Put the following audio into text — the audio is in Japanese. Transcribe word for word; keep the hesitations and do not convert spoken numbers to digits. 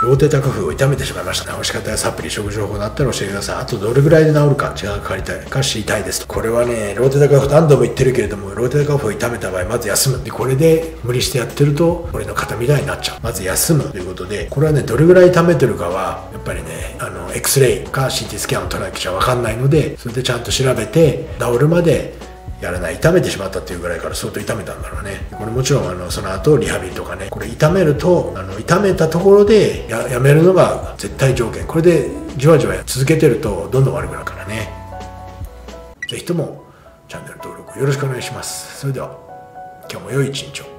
ローテーターカフを痛めてしまいました。治し方やサプリ、食事情報だったら教えてください。あとどれぐらいで治るか、時間がかかりたいか知りたいですと。これはね、ローテーターカフ何度も言ってるけれども、ローテーターカフを痛めた場合、まず休む。で、これで無理してやってると、俺の肩みたいになっちゃう。まず休むということで、これはね、どれぐらい痛めてるかは、やっぱりね、あの、X レイか シーティー スキャンを取らなきゃわかんないので、それでちゃんと調べて、治るまで、やらない。痛めてしまったっていうぐらいから相当痛めたんだろうね。これもちろんあのその後リハビリとかね、これ痛めるとあの痛めたところで や, やめるのが絶対条件。これでじわじわ続けてるとどんどん悪くなるからね。ぜひともチャンネル登録よろしくお願いします。それでは今日も良い一日を。